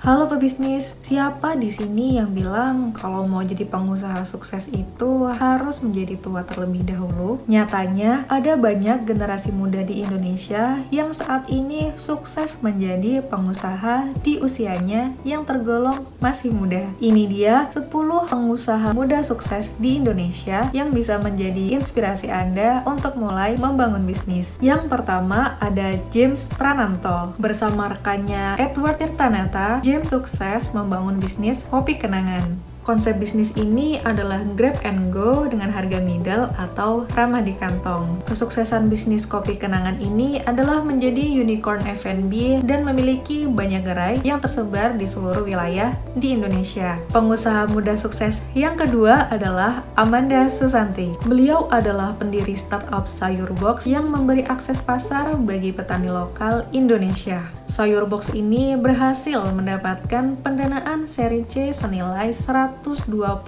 Halo pebisnis, siapa di sini yang bilang kalau mau jadi pengusaha sukses itu harus menjadi tua terlebih dahulu? Nyatanya, ada banyak generasi muda di Indonesia yang saat ini sukses menjadi pengusaha di usianya yang tergolong masih muda. Ini dia 10 pengusaha muda sukses di Indonesia yang bisa menjadi inspirasi Anda untuk mulai membangun bisnis. Yang pertama ada James Prananto. Bersama rekannya Edward Tirtanata, James sukses membangun bisnis kopi kenangan. Konsep bisnis ini adalah grab and go dengan harga middle atau ramah di kantong. Kesuksesan bisnis kopi kenangan ini adalah menjadi unicorn F&B dan memiliki banyak gerai yang tersebar di seluruh wilayah di Indonesia. Pengusaha muda sukses yang kedua adalah Amanda Susanti. Beliau adalah pendiri startup Sayur Box yang memberi akses pasar bagi petani lokal Indonesia. Sayur Box ini berhasil mendapatkan pendanaan seri C senilai 120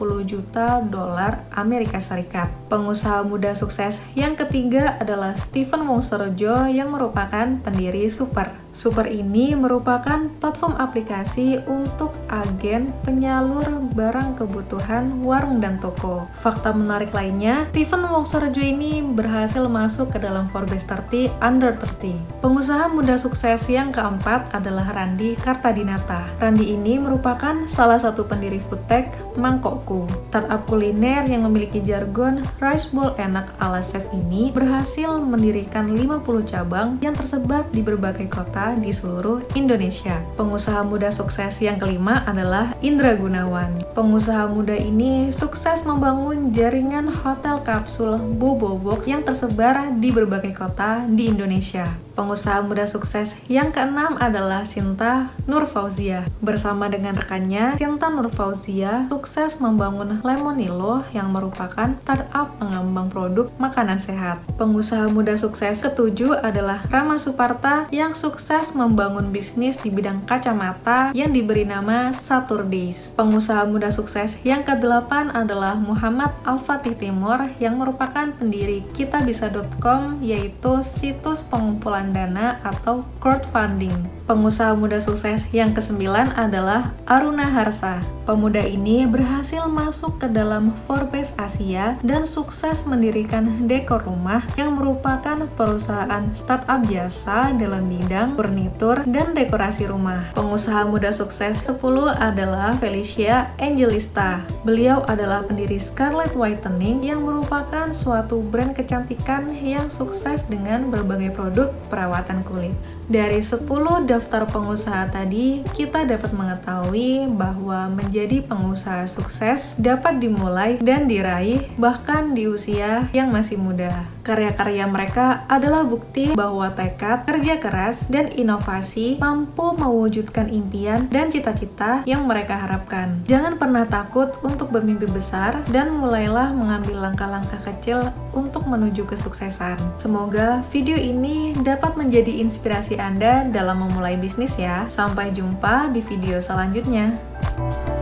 juta dolar Amerika Serikat. Pengusaha muda sukses yang ketiga adalah Steven Wongsorejo yang merupakan pendiri Super. Super ini merupakan platform aplikasi untuk agen penyalur barang kebutuhan warung dan toko. Fakta menarik lainnya, Steven Wongsorejo ini berhasil masuk ke dalam Forbes 30 Under 30. Pengusaha muda sukses yang keempat adalah Randi Kartadinata. Randi ini merupakan salah satu pendiri foodtech Mangkokku. Startup kuliner yang memiliki jargon rice bowl enak ala chef ini berhasil mendirikan 50 cabang yang tersebar di berbagai kota di seluruh Indonesia. Pengusaha muda sukses yang kelima adalah Indra Gunawan. Pengusaha muda ini sukses membangun jaringan hotel kapsul Bobo Box yang tersebar di berbagai kota di Indonesia. Pengusaha muda sukses yang keenam adalah Sinta Nurfauzia. Bersama dengan rekannya, Sinta Nurfauzia sukses membangun Lemonilo yang merupakan startup pengembang produk makanan sehat. Pengusaha muda sukses ketujuh adalah Rama Suparta yang sukses membangun bisnis di bidang kacamata yang diberi nama Saturdays. Pengusaha muda sukses yang kedelapan adalah Muhammad Al-Fatih Timur yang merupakan pendiri kitabisa.com, yaitu situs pengumpulan dana atau crowdfunding. Pengusaha muda sukses yang kesembilan adalah Aruna Harsa. Pemuda ini berhasil masuk ke dalam Forbes Asia dan sukses mendirikan Dekor Rumah yang merupakan perusahaan startup jasa dalam bidang furnitur dan dekorasi rumah. Pengusaha muda sukses 10 adalah Felicia Angelista. Beliau adalah pendiri Scarlett Whitening yang merupakan suatu brand kecantikan yang sukses dengan berbagai produk perawatan kulit. Dari 10 daftar pengusaha tadi, kita dapat mengetahui bahwa menjadi pengusaha sukses dapat dimulai dan diraih bahkan di usia yang masih muda. Karya-karya mereka adalah bukti bahwa tekad, kerja keras, dan inovasi mampu mewujudkan impian dan cita-cita yang mereka harapkan. Jangan pernah takut untuk bermimpi besar dan mulailah mengambil langkah-langkah kecil untuk menuju kesuksesan. Semoga video ini dapat menjadi inspirasi Anda dalam memulai bisnis ya. Sampai jumpa di video selanjutnya.